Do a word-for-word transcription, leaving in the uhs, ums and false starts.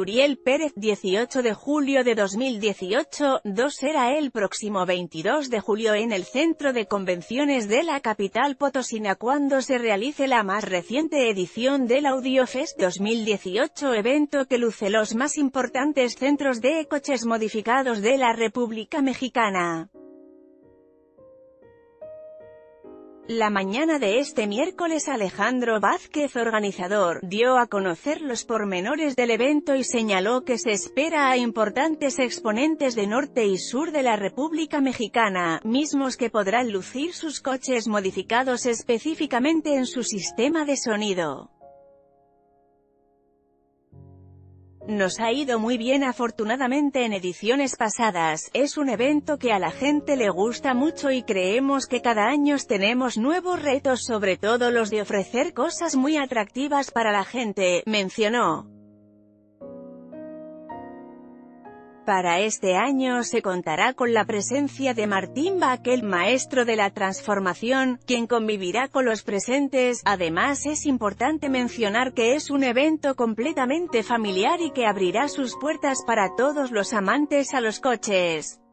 Turiel Pérez, dieciocho de julio de dos mil dieciocho, dos Será el próximo veintidós de julio en el Centro de Convenciones de la capital potosina cuando se realice la más reciente edición del Audiofest dos mil dieciocho, evento que luce los más importantes centros de coches modificados de la República Mexicana. La mañana de este miércoles Alejandro Vázquez, organizador, dio a conocer los pormenores del evento y señaló que se espera a importantes exponentes de norte y sur de la República Mexicana, mismos que podrán lucir sus coches modificados específicamente en su sistema de sonido. Nos ha ido muy bien afortunadamente en ediciones pasadas, es un evento que a la gente le gusta mucho y creemos que cada año tenemos nuevos retos, sobre todo los de ofrecer cosas muy atractivas para la gente, mencionó. Para este año se contará con la presencia de Martín Baquel, maestro de la transformación, quien convivirá con los presentes. Además es importante mencionar que es un evento completamente familiar y que abrirá sus puertas para todos los amantes a los coches.